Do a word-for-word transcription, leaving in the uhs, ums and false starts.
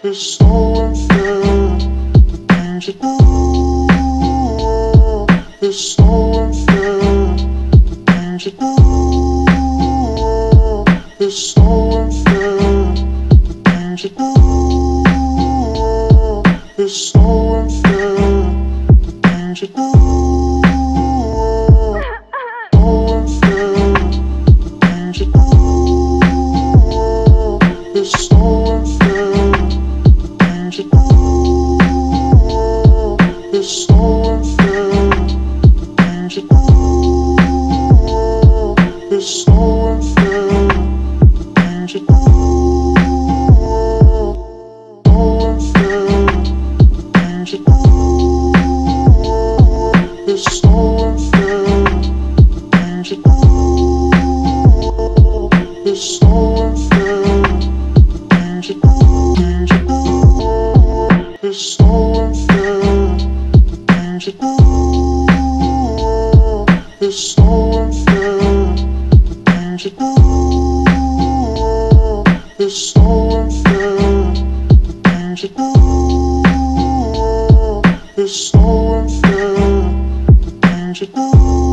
It's so unfair, the things you do. It's so unfair, the things you do. It's so unfair, the things you do. It's so unfair, the things you do. So unfair, the things you do. It's so unfair, the things you do. It's so unfair, the things you do. It's so unfair, the things you do. So unfair, the things you do. It's so unfair, the things you do. It's so unfair, the things you do. Things you do. It's so unfair, the things you do. It's so unfair, the things you do. It's so unfair, the things you do. It's so unfair, the things you do.